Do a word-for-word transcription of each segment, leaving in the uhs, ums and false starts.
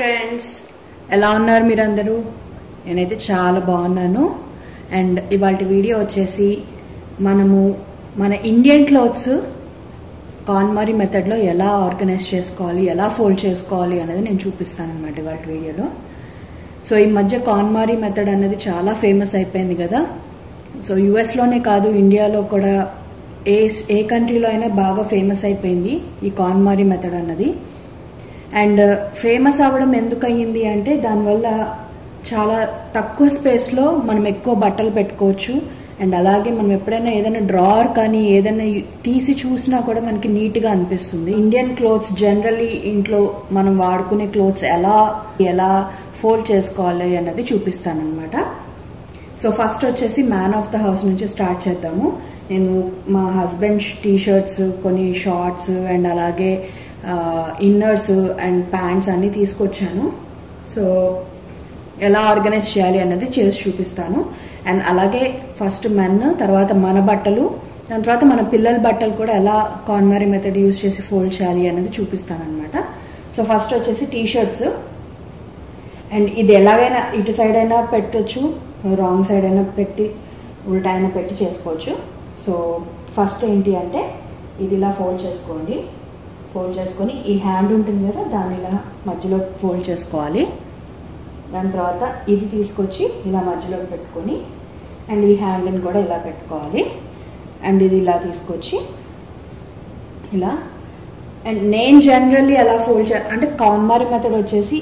Friends, ఎలా ఉన్నారు మీరందరూ? నేనైతే చాలా బాగున్నాను. అండ్ ఇవాళ వీడియో వచ్చేసి మనము మన ఇండియన్ క్లోత్స్ కాన్మారీ మెథడ్లో ఎలా ఆర్గనైజ్ చేసుకోవాలి, ఎలా ఫోల్డ్ చేసుకోవాలి అనేది నేను చూపిస్తాను అనమాట ఇవాళ వీడియోలో. సో ఈ మధ్య కాన్మారీ మెథడ్ అనేది చాలా ఫేమస్ అయిపోయింది కదా. సో యుఎస్లోనే కాదు, ఇండియాలో కూడా ఏ ఏ కంట్రీలో అయినా బాగా ఫేమస్ అయిపోయింది ఈ కాన్మారీ మెథడ్ అన్నది. అండ్ ఫేమస్ అవ్వడం ఎందుకు అయ్యింది అంటే దానివల్ల చాలా తక్కువ స్పేస్లో మనం ఎక్కువ బట్టలు పెట్టుకోవచ్చు. అండ్ అలాగే మనం ఎప్పుడైనా ఏదైనా డ్రావర్ కానీ ఏదైనా తీసి చూసినా కూడా మనకి నీట్గా అనిపిస్తుంది. ఇండియన్ క్లోత్స్ జనరల్లీ ఇంట్లో మనం వాడుకునే క్లోత్స్ ఎలా ఎలా ఫోల్డ్ చేసుకోవాలి అన్నది చూపిస్తాను అనమాట. సో ఫస్ట్ వచ్చేసి మ్యాన్ ఆఫ్ ద హౌస్ నుంచి స్టార్ట్ చేద్దాము. నేను మా హస్బెండ్ టీ షర్ట్స్, కొన్ని షార్ట్స్ అండ్ అలాగే ఇన్నర్స్ అండ్ ప్యాంట్స్ అన్నీ తీసుకొచ్చాను. సో ఎలా ఆర్గనైజ్ చేయాలి అన్నది చేసి చూపిస్తాను. అండ్ అలాగే ఫస్ట్ మెన్, తర్వాత మన బట్టలు, దాని తర్వాత మన పిల్లల బట్టలు కూడా ఎలా కాన్మారీ మెథడ్ యూజ్ చేసి ఫోల్డ్ చేయాలి అన్నది చూపిస్తాను అనమాట. సో ఫస్ట్ వచ్చేసి టీ షర్ట్స్. అండ్ ఇది ఎలాగైనా ఇటు సైడ్ అయినా పెట్టచ్చు, రాంగ్ సైడ్ అయినా పెట్టి ఉల్టా అయినా పెట్టి చేసుకోవచ్చు. సో ఫస్ట్ ఏంటి అంటే ఇది ఇలా ఫోల్డ్ చేసుకోండి. ఫోల్డ్ చేసుకొని ఈ హ్యాండ్ ఉంటుంది కదా, దాన్ని ఇలా మధ్యలో ఫోల్డ్ చేసుకోవాలి. దాని తర్వాత ఇది తీసుకొచ్చి ఇలా మధ్యలోకి పెట్టుకొని అండ్ ఈ హ్యాండ్ని కూడా ఇలా పెట్టుకోవాలి. అండ్ ఇది ఇలా తీసుకొచ్చి ఇలా. అండ్ నేను జనరల్లీ ఎలా ఫోల్డ్ చే అంటే కాన్మారీ మెథడ్ వచ్చేసి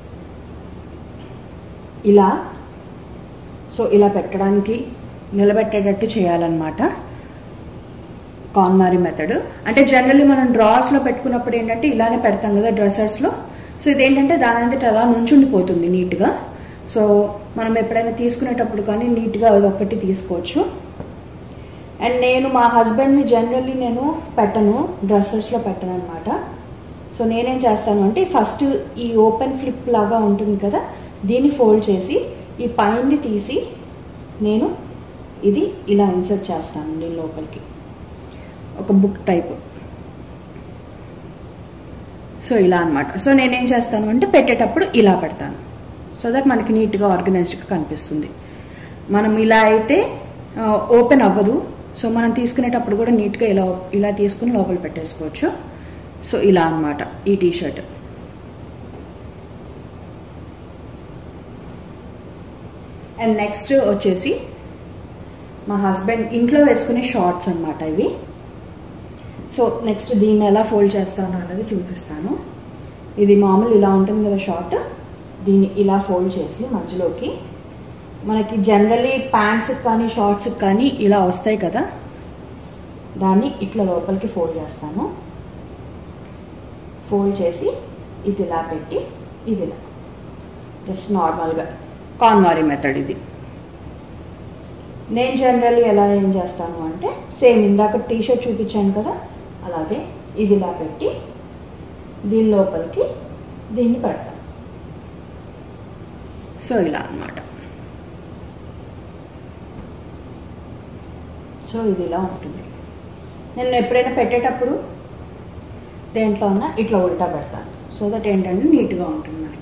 ఇలా. సో ఇలా పెట్టడానికి నిలబెట్టేటట్టు చేయాలన్నమాట కాన్మారీ మెథడ్. అంటే జనరల్లీ మనం డ్రావర్స్లో పెట్టుకున్నప్పుడు ఏంటంటే ఇలానే పెడతాం కదా డ్రెస్సర్స్లో. సో ఇదేంటంటే దాని అంతటా అలా నుంచుండిపోతుంది నీట్గా. సో మనం ఎప్పుడైనా తీసుకునేటప్పుడు కానీ నీట్గా ఒకటి తీసుకోవచ్చు. అండ్ నేను మా హస్బెండ్ని జనరల్లీ నేను పెట్టను, డ్రెస్సర్స్లో పెట్టను అనమాట. సో నేనేం చేస్తాను అంటే ఫస్ట్ ఈ ఓపెన్ ఫ్లిప్ లాగా ఉంటుంది కదా, దీన్ని ఫోల్డ్ చేసి ఈ పైంది తీసి నేను ఇది ఇలా ఇన్సర్ట్ చేస్తాను దీని లోపలికి, ఒక బుక్ టైప్. సో ఇలా అనమాట. సో నేనేం చేస్తాను అంటే పెట్టేటప్పుడు ఇలా పెడతాను, సో దట్ మనకి నీట్గా ఆర్గనైజ్డ్గా కనిపిస్తుంది. మనం ఇలా అయితే ఓపెన్ అవ్వదు. సో మనం తీసుకునేటప్పుడు కూడా నీట్గా ఇలా ఇలా తీసుకుని లోపల పెట్టేసుకోవచ్చు. సో ఇలా అనమాట ఈ టీషర్ట్. అండ్ నెక్స్ట్ వచ్చేసి మా హస్బెండ్ ఇంట్లో వేసుకునే షార్ట్స్ అనమాట ఇవి. సో నెక్స్ట్ దీన్ని ఎలా ఫోల్డ్ చేస్తాను అన్నది చూపిస్తాను. ఇది మామూలు ఇలా ఉంటుంది కదా షార్ట్, దీన్ని ఇలా ఫోల్డ్ చేసి మధ్యలోకి, మనకి జనరల్లీ ప్యాంట్స్కి కానీ షార్ట్స్కి కానీ ఇలా వస్తాయి కదా, దాన్ని ఇట్లా లోపలికి ఫోల్డ్ చేస్తాను. ఫోల్డ్ చేసి ఇది ఇలా పెట్టి ఇది ఇలా జస్ట్ నార్మల్గా కాన్మారీ మెథడ్ ఇది. నేను జనరల్లీ ఎలా ఏం చేస్తాను అంటే సేమ్ ఇందాక టీ షర్ట్ చూపించాను కదా, అలాగే ఇది ఇలా పెట్టి దీని లోపలికి దీన్ని పెడతాను. సో ఇలా అన్నమాట. సో ఇది ఇలా ఉంటుంది. నేను ఎప్పుడైనా పెట్టేటప్పుడు దేంట్లో ఉన్నా ఇట్లా ఉల్టా పెడతాను, సో దట్ ఏంటంటే నీట్గా ఉంటుంది మనకి.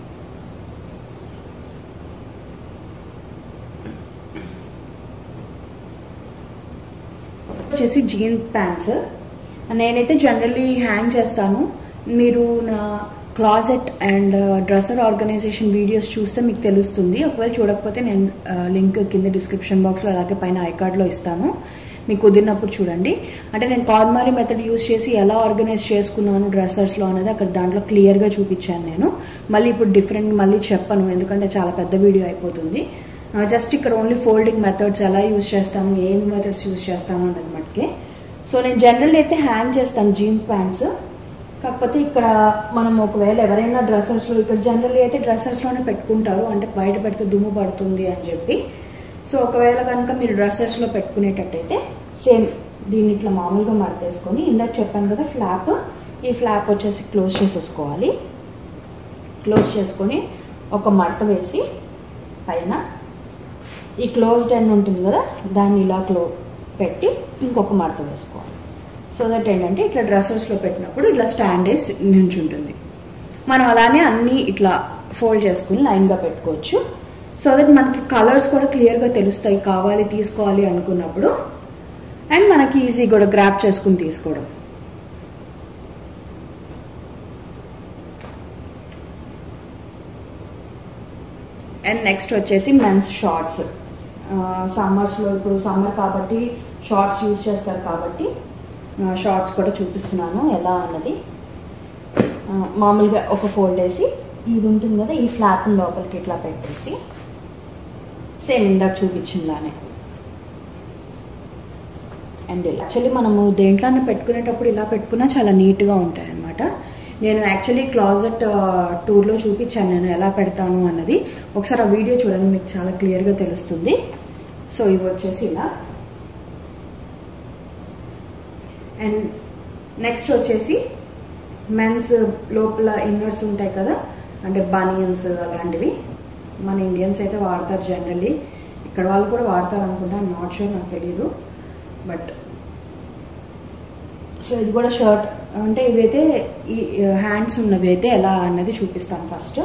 వచ్చేసి జీన్స్ ప్యాంట్స్. నేనైతే జనరల్లీ హ్యాంగ్ చేస్తాను. మీరు నా closet and dresser organization videos చూస్తే మీకు తెలుస్తుంది. ఒకవేళ చూడకపోతే నేను లింక్ కింద డిస్క్రిప్షన్ బాక్స్లో అలాగే పైన ఐకార్డ్లో ఇస్తాను, మీకు కుదిరినప్పుడు చూడండి. అంటే నేను కాన్మారీ మెథడ్ యూస్ చేసి ఎలా ఆర్గనైజ్ చేసుకున్నాను డ్రెస్సర్స్లో అనేది అక్కడ దాంట్లో క్లియర్గా చూపించాను నేను. మళ్ళీ ఇప్పుడు డిఫరెంట్ మళ్ళీ చెప్పను, ఎందుకంటే చాలా పెద్ద వీడియో అయిపోతుంది. జస్ట్ ఇక్కడ ఓన్లీ ఫోల్డింగ్ మెథడ్స్ ఎలా యూజ్ చేస్తాము, ఏమి మెథడ్స్ యూజ్ చేస్తాము అన్నది మటుకే. సో నేను జనరల్లీ అయితే హ్యాంగ్ చేస్తాను జీన్స్ ప్యాంట్స్. కాకపోతే ఇక్కడ మనం ఒకవేళ ఎవరైనా డ్రెస్సర్స్లో, ఇక్కడ జనరల్లీ అయితే డ్రెస్సర్స్లోనే పెట్టుకుంటారు, అంటే బయట పెడితే దుమ్ము పడుతుంది అని చెప్పి. సో ఒకవేళ కనుక మీరు డ్రెస్సర్స్లో పెట్టుకునేటట్టయితే సేమ్ దీన్ని ఇట్లా మామూలుగా మడతేసుకొని, ఇందాక చెప్పాను కదా ఫ్లాప్, ఈ ఫ్లాప్ వచ్చేసి క్లోజ్ చేసేసుకోవాలి. క్లోజ్ చేసుకొని ఒక మడత వేసి పైన ఈ క్లోజ్డ్ ఎండ్ ఉంటుంది కదా, దాన్ని ఇలా క్లో పెట్టి ఇంకొక మడత వేసుకోవాలి. సో దట్ ఏంటంటే ఇట్లా డ్రెస్సెస్లో పెట్టినప్పుడు ఇట్లా స్టాండ్ వేసి నించుంటుంది. మనం అలానే అన్నీ ఇట్లా ఫోల్డ్ చేసుకుని లైన్గా పెట్టుకోవచ్చు. సో దట్ మనకి కలర్స్ కూడా క్లియర్గా తెలుస్తాయి కావాలి తీసుకోవాలి అనుకున్నప్పుడు. అండ్ మనకి ఈజీ కూడా గ్రాప్ చేసుకుని తీసుకోవడం. అండ్ నెక్స్ట్ వచ్చేసి మెన్స్ షార్ట్స్. సమ్మర్స్లో ఇప్పుడు సమ్మర్ కాబట్టి షార్ట్స్ యూజ్ చేస్తారు కాబట్టి షార్ట్స్ కూడా చూపిస్తున్నాను ఎలా అన్నది. మామూలుగా ఒక ఫోల్డ్ వేసి ఇది ఉంటుంది కదా, ఈ ఫ్లాప్ని లోపలికి ఇట్లా పెట్టేసి సేమ్ ఇందాక చూపించిందానే. అండ్ ఇలా యాక్చువల్లీ మనము దేంట్లోనే పెట్టుకునేటప్పుడు ఇలా పెట్టుకున్నా చాలా నీట్గా ఉంటాయి అన్నమాట. నేను యాక్చువల్లీ క్లాజెట్ టూర్లో చూపించాను నేను ఎలా పెడతాను అన్నది. ఒకసారి ఆ వీడియో చూడండి, మీకు చాలా క్లియర్గా తెలుస్తుంది. సో ఇవి వచ్చేసి ఇలా. అండ్ నెక్స్ట్ వచ్చేసి మెన్స్ లోపల ఇన్నర్స్ ఉంటాయి కదా, అంటే బనియన్స్ అలాంటివి. మన ఇండియన్స్ అయితే వాడతారు జనరల్లీ, ఇక్కడ వాళ్ళు కూడా వాడతారు అనుకుంటా, నాట్ షూర్, నాకు తెలియదు. బట్ సో ఇది కూడా షర్ట్ అంటే ఇవైతే ఈ హ్యాండ్స్ ఉన్నవి అయితే ఎలా అన్నది చూపిస్తాను ఫస్ట్.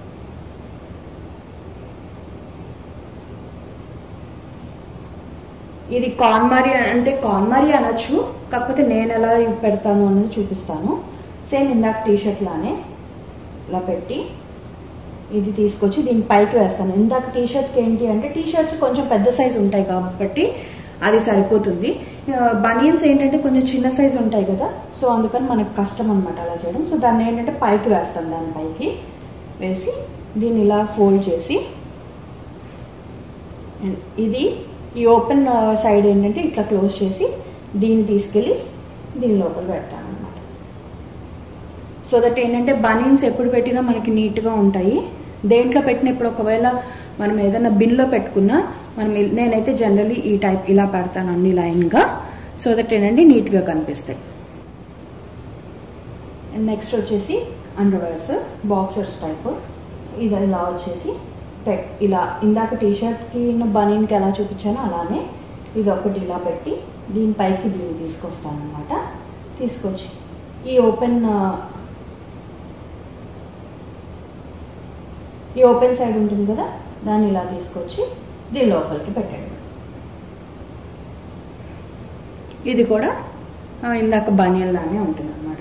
ఇది కాన్మారీ అంటే కాన్మారీ అనొచ్చు, కాకపోతే నేను ఎలా పెడతాను అన్నది చూపిస్తాను. సేమ్ ఇందాక టీషర్ట్ లానే ఇలా పెట్టి ఇది తీసుకొచ్చి దీని పైకి వేస్తాను. ఇందాక టీషర్ట్కి ఏంటి అంటే టీషర్ట్స్ కొంచెం పెద్ద సైజు ఉంటాయి కాబట్టి అది సరిపోతుంది. బనియన్స్ ఏంటంటే కొంచెం చిన్న సైజు ఉంటాయి కదా, సో అందుకని మనకు కష్టం అనమాట అలా చేయడం. సో దాన్ని ఏంటంటే పైకి వేస్తాను, దాని పైకి వేసి దీన్ని ఇలా ఫోల్డ్ చేసి ఇది ఈ ఓపెన్ సైడ్ ఏంటంటే ఇట్లా క్లోజ్ చేసి దీన్ని తీసుకెళ్ళి దీని లోపల పెడతాను అనమాట. సో దట్ ఏంటంటే బనియన్స్ ఎప్పుడు పెట్టినా మనకి నీట్గా ఉంటాయి. దేంట్లో పెట్టిన ఇప్పుడు ఒకవేళ మనం ఏదైనా బిన్లో పెట్టుకున్నా మనం నేనైతే జనరల్లీ ఈ టైప్ ఇలా పెడతాను అన్ని లైన్గా, సో దట్ ఏంటంటే నీట్గా కనిపిస్తాయి. అండ్ నెక్స్ట్ వచ్చేసి అండర్వేర్స్ బాక్సర్స్ టైప్. ఇది ఇలా వచ్చేసి పెట్ ఇలా ఇందాక టీషర్ట్కి బనీన్కి ఎలా చూపించానో అలానే ఇది ఒకటి ఇలా పెట్టి దీనిపైకి దీన్ని తీసుకొస్తాను అనమాట. తీసుకొచ్చి ఈ ఓపెన్ ఈ ఓపెన్ సైడ్ ఉంటుంది కదా, దాన్ని ఇలా తీసుకొచ్చి దీని లోపలికి పెట్టండి. ఇది కూడా ఇందాక బనియన్ లానే ఉంటుంది అనమాట.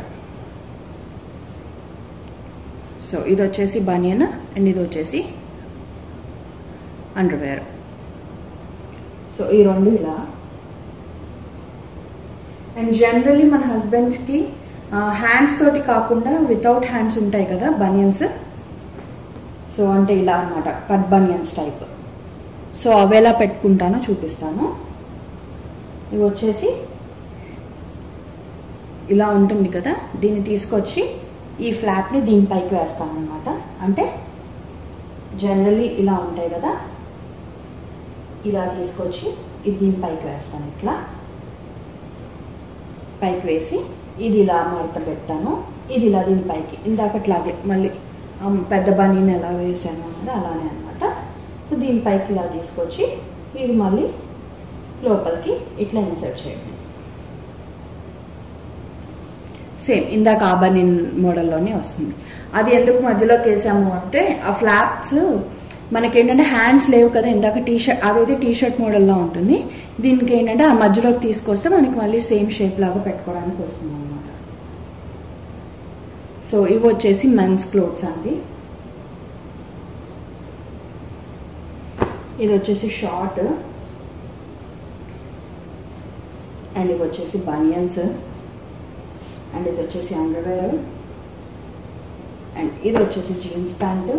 సో ఇది వచ్చేసి బనియన్ అండ్ ఇది వచ్చేసి అండర్వేర్. సో ఈ రెండు ఇలా. అండ్ జనరల్లీ మన హస్బెండ్స్కి హ్యాండ్స్ తోటి కాకుండా వితౌట్ హ్యాండ్స్ ఉంటాయి కదా బనియన్స్, సో అంటే ఇలా అనమాట కట్ బనియన్స్ టైప్. సో అవి ఎలా పెట్టుకుంటానో చూపిస్తాను. ఇవి వచ్చేసి ఇలా ఉంటుంది కదా, దీన్ని తీసుకొచ్చి ఈ ఫ్లాప్ని దీనిపైకి వేస్తాను అనమాట. అంటే జనరల్లీ ఇలా ఉంటాయి కదా, ఇలా తీసుకొచ్చి ఇది దీనిపైకి వేస్తాను. ఇట్లా పైకి వేసి ఇది ఇలా మడత పెట్టాను, ఇది ఇలా దీనిపైకి ఇందాకట్లాగే మళ్ళీ పెద్ద బనీని ఎలా వేసాను అన్నది అలానే అనమాట. సో దీనిపైకి ఇలా తీసుకొచ్చి ఇది మళ్ళీ లోపలికి ఇట్లా ఇన్సర్ట్ చేయండి. సేమ్ ఇందాక ఆ బనీన్ మోడల్లోనే వస్తుంది. అది ఎందుకు మధ్యలోకి వేసాము అంటే ఆ ఫ్లాప్స్ మనకేంటంటే హ్యాండ్స్ లేవు కదా, ఇందాక టీషర్ట్ అదైతే టీషర్ట్ మోడల్లో ఉంటుంది. దీనికి ఏంటంటే ఆ మధ్యలోకి తీసుకొస్తే మనకి మళ్ళీ సేమ్ షేప్ లాగా పెట్టుకోవడానికి వస్తుంది అనమాట. సో ఇవి వచ్చేసి మెన్స్ క్లోత్స్ అండి. ఇది వచ్చేసి షార్ట్ అండ్ ఇవి వచ్చేసి బనియన్స్ అండ్ ఇది వచ్చేసి అండర్వేర్ అండ్ ఇది వచ్చేసి జీన్స్ ప్యాంటు.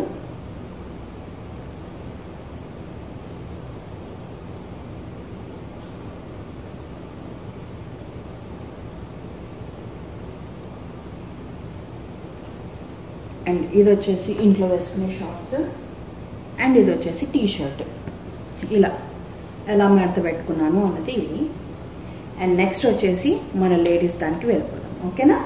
అండ్ ఇది వచ్చేసి ఇంట్లో వేసుకునే షార్ట్స్ అండ్ ఇది వచ్చేసి టీ షర్ట్. ఇలా ఎలా మడత పెట్టుకున్నాను అన్నది ఇది. అండ్ నెక్స్ట్ వచ్చేసి మన లేడీస్ దానికి వెళ్ళిపోదాం, ఓకేనా.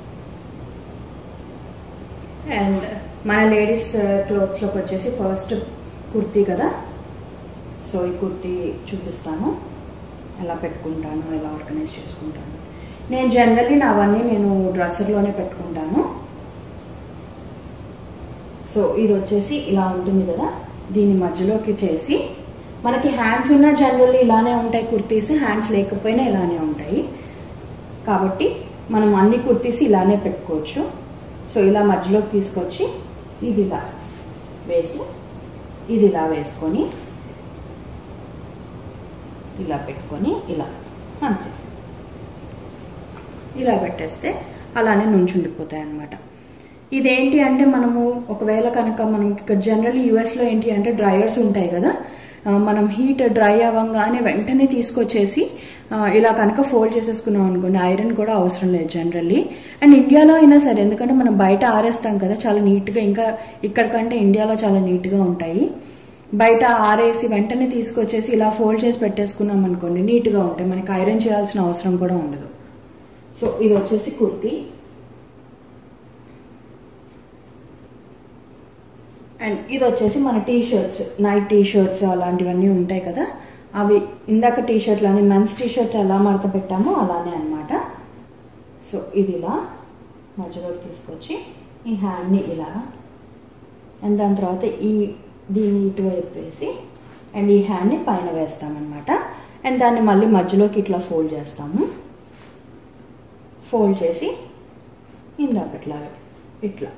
అండ్ మన లేడీస్ క్లోత్స్లోకి వచ్చేసి ఫస్ట్ కుర్తీ కదా, సో ఈ కుర్తీ చూపిస్తాను ఎలా పెట్టుకుంటాను, ఎలా ఆర్గనైజ్ చేసుకుంటాను. నేను జనరల్లీ నావన్నీ నేను డ్రెస్సర్లోనే పెట్టుకుంటాను. సో ఇది వచ్చేసి ఇలా ఉంటుంది కదా, దీని మధ్యలోకి చేసి మనకి హ్యాండ్స్ ఉన్న జనరల్లీ ఇలానే ఉంటాయి కుర్తీస్, హ్యాండ్స్ లేకపోయినా ఇలానే ఉంటాయి కాబట్టి మనం అన్ని కుర్తీస్ ఇలానే పెట్టుకోవచ్చు. సో ఇలా మధ్యలోకి తీసుకొచ్చి ఇది ఇలా వేసి ఇది ఇలా వేసుకొని ఇలా పెట్టుకొని ఇలా అంతే ఇలా పెట్టేస్తే అలానే నుంచుండిపోతాయి అన్నమాట. ఇదేంటి అంటే మనము ఒకవేళ కనుక మనం ఇక్కడ జనరల్లీ యూఎస్లో ఏంటి అంటే డ్రైయర్స్ ఉంటాయి కదా, మనం హీట్ డ్రై అవ్వగానే వెంటనే తీసుకొచ్చేసి ఇలా కనుక ఫోల్డ్ చేసేసుకున్నాం అనుకోండి, ఐరన్ కూడా అవసరం లేదు జనరల్లీ. అండ్ ఇండియాలో అయినా సరే, ఎందుకంటే మనం బయట ఆరేస్తాం కదా చాలా నీట్గా, ఇంకా ఇక్కడ కంటే ఇండియాలో చాలా నీట్గా ఉంటాయి. బయట ఆరేసి వెంటనే తీసుకొచ్చేసి ఇలా ఫోల్డ్ చేసి పెట్టేసుకున్నాం అనుకోండి నీట్గా ఉంటాయి, మనకి ఐరన్ చేయాల్సిన అవసరం కూడా ఉండదు. సో ఇది వచ్చేసి కుర్తీ. అండ్ ఇది వచ్చేసి మన T shirts, night T shirts అలాంటివన్నీ ఉంటాయి కదా, అవి ఇందాక టీ షర్ట్లని మెన్స్ టీ షర్ట్ ఎలా మడత పెట్టామో అలానే అనమాట. సో ఇది ఇలా మధ్యలోకి తీసుకొచ్చి ఈ హ్యాండ్ని ఇలా, అండ్ దాని తర్వాత ఈ దీన్ని ఇటువైపు వేసి అండ్ ఈ హ్యాండ్ని పైన వేస్తామన్నమాట. అండ్ దాన్ని మళ్ళీ మధ్యలోకి ఇట్లా ఫోల్డ్ చేస్తాము. ఫోల్డ్ చేసి ఇందాకట్లాగా ఇట్లా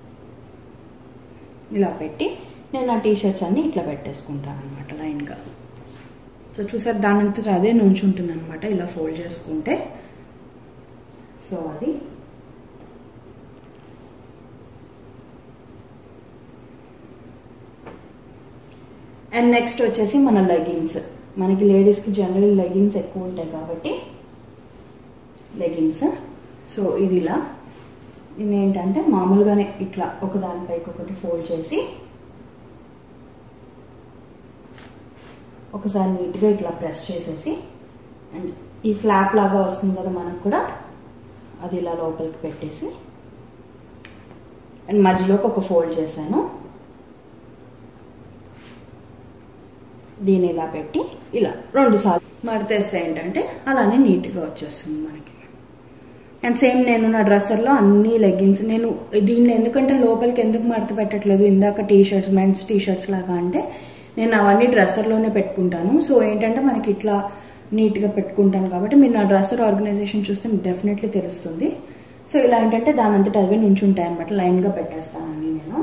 ఇలా పెట్టి నేను ఆ టీ షర్ట్స్ అన్ని ఇట్లా పెట్టేసుకుంటాను అనమాట లైన్గా. సో చూసారు దానంతా అదే నుంచుంటుంది అనమాట ఇలా ఫోల్డ్ చేసుకుంటే. సో అది అండ్ నెక్స్ట్ వచ్చేసి మన లెగిన్స్. మనకి లేడీస్కి జనరల్ లెగిన్స్ ఎక్కువ ఉంటాయి కాబట్టి లెగిన్స్. సో ఇది ఇలా, ఇది ఏంటంటే మామూలుగానే ఇట్లా ఒకదానిపైకి ఒకటి ఫోల్డ్ చేసి ఒకసారి నీట్గా ఇట్లా ప్రెస్ చేసేసి అండ్ ఈ ఫ్లాప్ లాగా వస్తుంది కదా మనకు కూడా, అది ఇలా లోపలికి పెట్టేసి అండ్ మధ్యలోకి ఒక ఫోల్డ్ చేశాను. దీన్ని ఇలా పెట్టి ఇలా రెండు సార్లు మడతేస్తే ఏంటంటే అలానే నీట్గా వచ్చేస్తుంది మనకి. అండ్ సేమ్ నేను నా డ్రెస్సర్లో అన్ని లెగ్గిన్స్, నేను దీన్ని ఎందుకంటే లోపలికి ఎందుకు మడత పెట్టట్లేదు ఇందాక T shirts men's T shirts లాగా అంటే నేను అవన్నీ డ్రెస్సర్లోనే పెట్టుకుంటాను. సో ఏంటంటే మనకి ఇట్లా నీట్గా పెట్టుకుంటాను కాబట్టి మీరు నా డ్రెస్సర్ ఆర్గనైజేషన్ చూస్తే మీకు డెఫినెట్లీ తెలుస్తుంది. సో ఇలా ఏంటంటే దాని అంతటా అవే నుంచి ఉంటాయి అనమాట, లైన్గా పెట్టేస్తాను అన్ని నేను.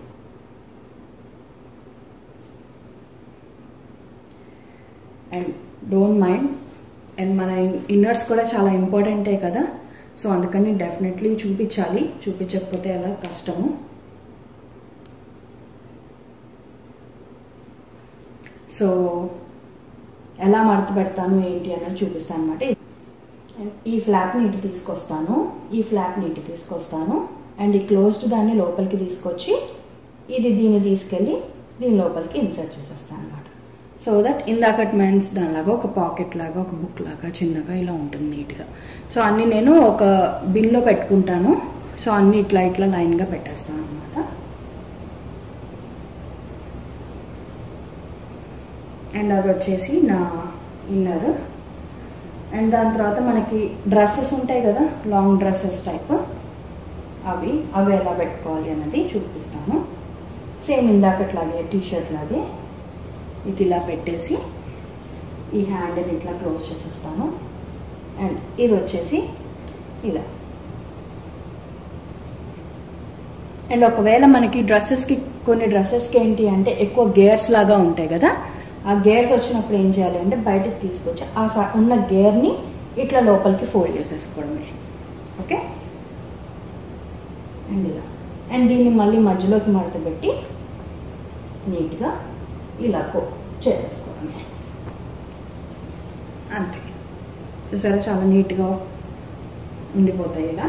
అండ్ డోంట్ మైండ్, అండ్ మన ఇన్నర్స్ కూడా చాలా ఇంపార్టెంటే కదా, సో అందుకని డెఫినెట్లీ చూపించాలి, చూపించకపోతే అలా కష్టము. సో ఎలా మడత పెడతాను ఏంటి అన్నది చూపిస్తాను అనమాట. ఈ ఫ్లాప్ని ఇటు తీసుకొస్తాను, ఈ ఫ్లాప్ని ఇటు తీసుకొస్తాను అండ్ ఈ క్లోజ్డ్ దాన్ని లోపలికి తీసుకొచ్చి ఇది దీన్ని తీసుకెళ్ళి దీని లోపలికి ఇన్సర్ట్ చేసేస్తాను అనమాట. సో దట్ ఇందాకటి మెన్స్ దానిలాగా ఒక పాకెట్ లాగా ఒక బుక్ లాగా చిన్నగా ఇలా ఉంటుంది నీట్గా. సో అన్నీ నేను ఒక బిన్లో పెట్టుకుంటాను. సో అన్నీ ఇట్లా ఇట్లా లైన్గా పెట్టేస్తాను అనమాట. అండ్ అది వచ్చేసి నా ఇన్నర్. అండ్ దాని తర్వాత మనకి డ్రెస్సెస్ ఉంటాయి కదా, లాంగ్ డ్రెస్సెస్ టైప్, అవి అవి ఎలా పెట్టుకోవాలి అన్నది చూపిస్తాను. సేమ్ ఇందాకట్లాగే టీ షర్ట్ లాగే ఇది ఇలా పెట్టేసి ఈ హ్యాండ్ని ఇట్లా క్లోజ్ చేసేస్తాను. అండ్ ఇది వచ్చేసి ఇలా. అండ్ ఒకవేళ మనకి డ్రెస్సెస్కి కొన్ని డ్రెస్సెస్కి ఏంటి అంటే ఎక్కువ గేర్స్ లాగా ఉంటాయి కదా, ఆ గేర్స్ వచ్చినప్పుడు ఏం చేయాలి అంటే బయటకు తీసుకొచ్చి ఆ ఉన్న గేర్ని ఇట్లా లోపలికి ఫోల్డ్ చేసేసుకోవడమే. ఓకే, అండ్ ఇలా. అండ్ దీన్ని మళ్ళీ మధ్యలోకి మడత పెట్టి నీట్గా ఇలా చేసేసుకోవడమే అంతే. చూసారా చాలా నీట్గా ఉండిపోతాయి ఇలా.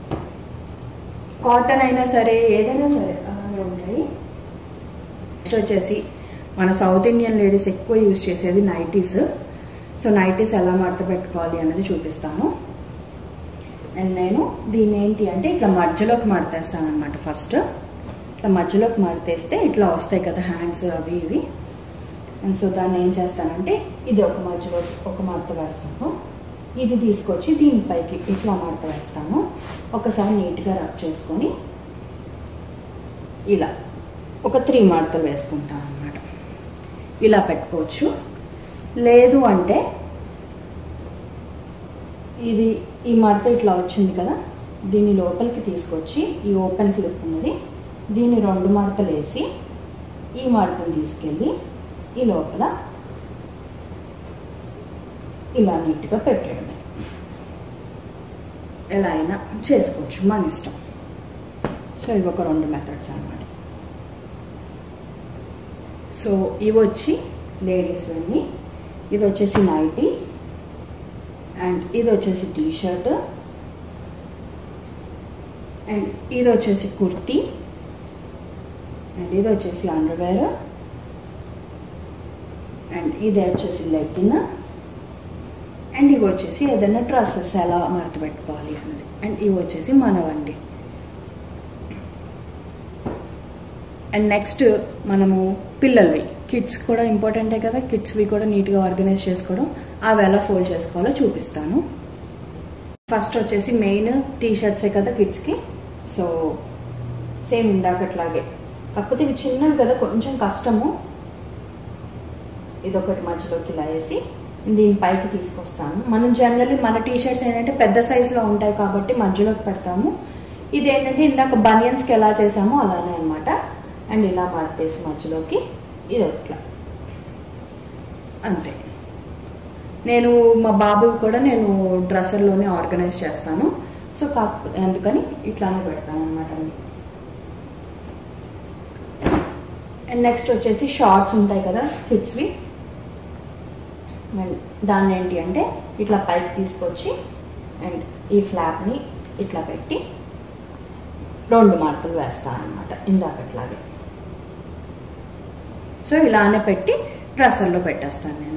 కాటన్ అయినా సరే ఏదైనా సరే అలానే ఉంటాయి. నెక్స్ట్ వచ్చేసి మన సౌత్ ఇండియన్ లేడీస్ ఎక్కువ యూజ్ చేసేది నైటీస్. సో నైటీస్ ఎలా మడత పెట్టుకోవాలి అన్నది చూపిస్తాను. అండ్ నేను దీన్ని ఏంటి అంటే ఇట్లా మధ్యలోకి మడతేస్తాను అనమాట. ఫస్ట్ ఇట్లా మధ్యలోకి మడతేస్తే ఇట్లా వస్తాయి కదా హ్యాండ్స్ అవి ఇవి. అండ్ సో దాన్ని ఏం చేస్తానంటే ఇది ఒక మధ్యలో ఒక మడత వేస్తాను, ఇది తీసుకొచ్చి దీనిపైకి ఇట్లా మడత వేస్తాను. ఒకసారి నీట్గా రబ్ చేసుకొని ఇలా ఒక త్రీ మడతలు వేసుకుంటాను అన్నమాట. ఇలా పెట్టుకోవచ్చు. లేదు అంటే ఇది ఈ మడత ఇట్లా వచ్చింది కదా, దీన్ని లోపలికి తీసుకొచ్చి ఈ ఓపెన్ క్లిప్ ఉన్నది దీన్ని రెండు మడతలు వేసి ఈ మడతను తీసుకెళ్ళి ఈ లోపల ఇలా నీట్గా పెట్టడమే. ఎలా అయినా చేసుకోవచ్చు, మన ఇష్టం. సో ఇవి ఒక రెండు మెథడ్స్ అన్నమాట. సో ఇవి వచ్చి లేడీస్ అన్నీ. ఇది వచ్చేసి నైటీ అండ్ ఇది వచ్చేసి టీ షర్ట్ అండ్ ఇది వచ్చేసి కుర్తీ అండ్ ఇది వచ్చేసి అండర్వేర్ అండ్ ఇది వచ్చేసి లెగ్గిన్ అండ్ ఇవి వచ్చేసి ఏదైనా డ్రెస్సెస్ ఎలా మడత పెట్టుకోవాలి అన్నది. అండ్ ఇవి వచ్చేసి మనవండి. అండ్ నెక్స్ట్ మనము పిల్లలవి కిడ్స్ కూడా ఇంపార్టెంటే కదా, కిడ్స్వి కూడా నీట్గా ఆర్గనైజ్ చేసుకోవడం, అవి ఎలా ఫోల్డ్ చేసుకోవాలో చూపిస్తాను. ఫస్ట్ వచ్చేసి మెయిన్ టీ షర్ట్సే కదా కిడ్స్కి. సో సేమ్ ఇందాకట్లాగే, కాకపోతే ఇవి చిన్నవి కదా కొంచెం కష్టము. ఇదొకటి మధ్యలోకి ఇలా వేసి దీని పైకి తీసుకొస్తాను. మనం జనరల్లీ మన టీ షర్ట్స్ ఏంటంటే పెద్ద సైజులో ఉంటాయి కాబట్టి మధ్యలోకి పెడతాము. ఇదేంటంటే ఇందాక బనియన్స్కి ఎలా చేసామో అలానే అనమాట. అండ్ ఇలా మడతేసి మధ్యలోకి ఇది ఒకట్లా అంతే. నేను మా బాబు కూడా నేను డ్రెస్సర్లోనే ఆర్గనైజ్ చేస్తాను. సో కాకపోతే అందుకని ఇట్లానే పెడతాను అనమాట అన్ని. అండ్ నెక్స్ట్ వచ్చేసి షార్ట్స్ ఉంటాయి కదా కిడ్స్వి. అండ్ దాన్ని ఏంటి అంటే ఇట్లా పైకి తీసుకొచ్చి అండ్ ఈ ఫ్లాప్ని ఇట్లా పెట్టి రెండు మడతలు వేస్తాను అనమాట ఇందాకట్లాగే. సో ఇలానే పెట్టి డ్రెస్సర్లో పెట్టేస్తాను నేను.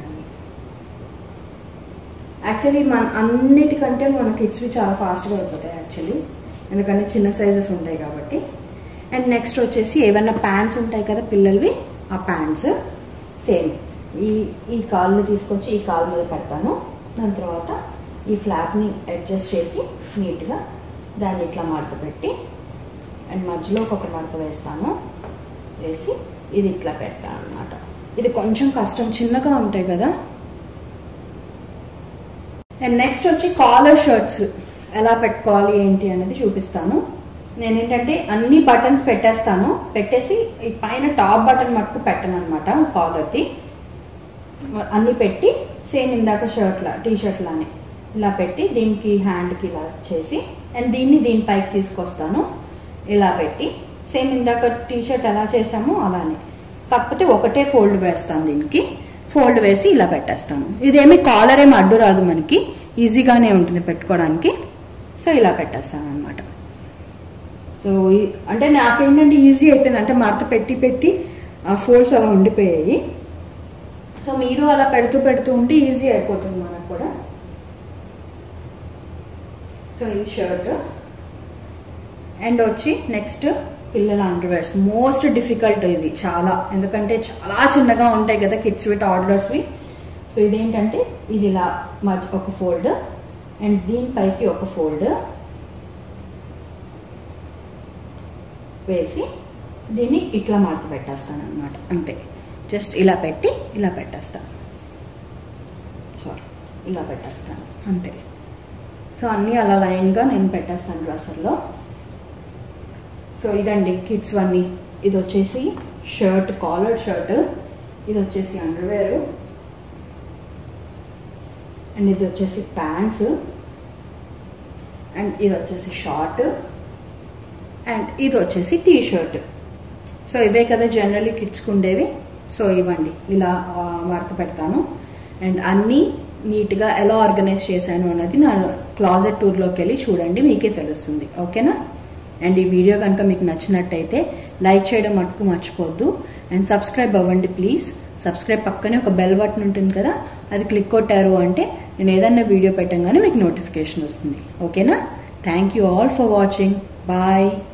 యాక్చువల్లీ మన అన్నిటికంటే మన కిడ్స్వి చాలా ఫాస్ట్గా అయిపోతాయి యాక్చువల్లీ, ఎందుకంటే చిన్న సైజెస్ ఉంటాయి కాబట్టి. అండ్ నెక్స్ట్ వచ్చేసి ఏమైనా ప్యాంట్స్ ఉంటాయి కదా పిల్లలవి, ఆ ప్యాంట్స్ సేమ్ ఈ ఈ కాల్ని తీసుకొచ్చి ఈ కాల్ మీద పెడతాను. దాని తర్వాత ఈ ఫ్లాప్ని అడ్జస్ట్ చేసి నీట్గా దాన్ని ఇట్లా మడత పెట్టి అండ్ మధ్యలో ఒక మడత వేస్తాను, వేసి ఇది ఇట్లా పెడతాను అనమాట. ఇది కొంచెం కష్టం, చిన్నగా ఉంటాయి కదా. అండ్ నెక్స్ట్ వచ్చి కాలర్ షర్ట్స్ ఎలా పెట్టుకోవాలి ఏంటి అనేది చూపిస్తాను. నేనేంటంటే అన్ని బటన్స్ పెట్టేస్తాను, పెట్టేసి ఈ పైన టాప్ బటన్ మట్టుకు పెట్టను అనమాట. కాలర్ది అన్నీ పెట్టి సేమ్ ఇందాక షర్ట్లా టీ షర్ట్లానే ఇలా పెట్టి దీనికి హ్యాండ్కి ఇలా చేసి అండ్ దీన్ని దీనిపైకి తీసుకొస్తాను. ఇలా పెట్టి సేమ్ ఇందాక టీ షర్ట్ ఎలా చేసామో అలానే, కాకపోతే ఒకటే ఫోల్డ్ వేస్తాను. దీనికి ఫోల్డ్ వేసి ఇలా పెట్టేస్తాను. ఇదేమి కాలర్ ఏమి అడ్డు రాదు, మనకి ఈజీగానే ఉంటుంది పెట్టుకోవడానికి. సో ఇలా పెట్టేస్తాను అనమాట. సో అంటే నాకేంటంటే ఈజీ అయిపోయింది, అంటే మడత పెట్టి పెట్టి ఆ ఫోల్డ్స్ అలా ఉండిపోయాయి. సో మీరు అలా పెడుతూ పెడుతూ ఉంటే ఈజీ అయిపోతుంది మనకు కూడా. సో ఈ షర్ట్ అండ్ వచ్చి నెక్స్ట్ పిల్లల అండర్వేర్స్. మోస్ట్ డిఫికల్ట్ ఇది చాలా, ఎందుకంటే చాలా చిన్నగా ఉంటాయి కదా కిడ్స్ విత్ ఆర్డర్స్వి. సో ఇదేంటంటే ఇది ఇలా మధ్య ఒక ఫోల్డ్ అండ్ దీనిపైకి ఒక ఫోల్డ్ వేసి దీన్ని ఇట్లా మడత పెట్టేస్తాను అనమాట. అంతే, జస్ట్ ఇలా పెట్టి ఇలా పెట్టేస్తాను. సారీ ఇలా పెట్టేస్తాను అంతే. సో అన్నీ అలా లైన్గా నేను పెట్టేస్తాను డ్రెస్సర్లో. సో ఇదండి కిడ్స్ అన్నీ. ఇది వచ్చేసి షర్ట్, కాలర్ షర్ట్, ఇది వచ్చేసి అండర్వేర్ అండ్ ఇది వచ్చేసి ప్యాంట్స్ అండ్ ఇది వచ్చేసి షార్ట్ అండ్ ఇది వచ్చేసి టీ షర్ట్. సో ఇవే కదా జనరల్లీ కిడ్స్కి ఉండేవి. సో ఇవ్వండి ఇలా మడత పెడతాను అండ్ అన్నీ నీట్గా ఎలా ఆర్గనైజ్ చేశాను అన్నది నా క్లాజెట్ టూర్లోకి వెళ్ళి చూడండి, మీకే తెలుస్తుంది. ఓకేనా? అండ్ ఈ వీడియో కనుక మీకు నచ్చినట్టయితే లైక్ చేయడం మటుకు మర్చిపోద్దు అండ్ సబ్స్క్రైబ్ అవ్వండి ప్లీజ్. సబ్స్క్రైబ్ పక్కనే ఒక బెల్ బటన్ ఉంటుంది కదా, అది క్లిక్ కొట్టారు అంటే నేను ఏదన్నా వీడియో పెట్టగానే మీకు నోటిఫికేషన్ వస్తుంది. ఓకేనా? Thank you all for watching. Bye.